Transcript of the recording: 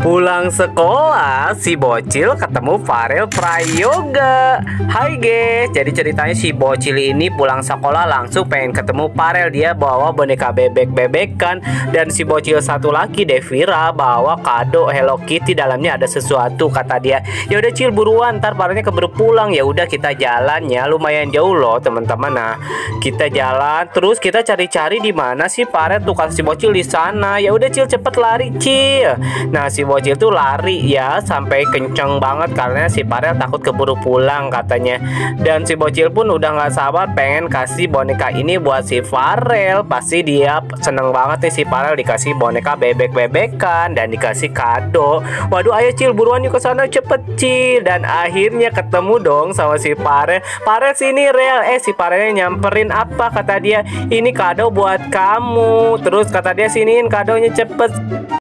Pulang sekolah, si bocil ketemu Farel Prayoga. Hai guys, jadi ceritanya si bocil ini pulang sekolah langsung pengen ketemu Farel. Dia bawa boneka bebek-bebekan. Dan si bocil satu lagi, Devira, bawa kado Hello Kitty. Dalamnya ada sesuatu, kata dia. Ya udah Cil, buruan, ntar Farelnya keburu pulang. Ya udah kita jalan ya, lumayan jauh loh teman-teman. Nah, kita jalan, terus kita cari-cari di mana sih Farel tuh, kata si bocil di sana. Ya udah Cil, cepet lari Cil. Nah, si bocil tuh lari ya sampai kenceng banget karena si Farel takut keburu pulang katanya. Dan si bocil pun udah nggak sabar pengen kasih boneka ini buat si Farel. Pasti dia seneng banget nih si Farel dikasih boneka bebek-bebekan dan dikasih kado. Waduh, ayo Cil, buruan yuk ke sana cepet Cil. Dan akhirnya ketemu dong sama si Farel. Farel sini Rel. Si Farelnya nyamperin, apa kata dia? Ini kado buat kamu. Terus kata dia, siniin kadonya cepet.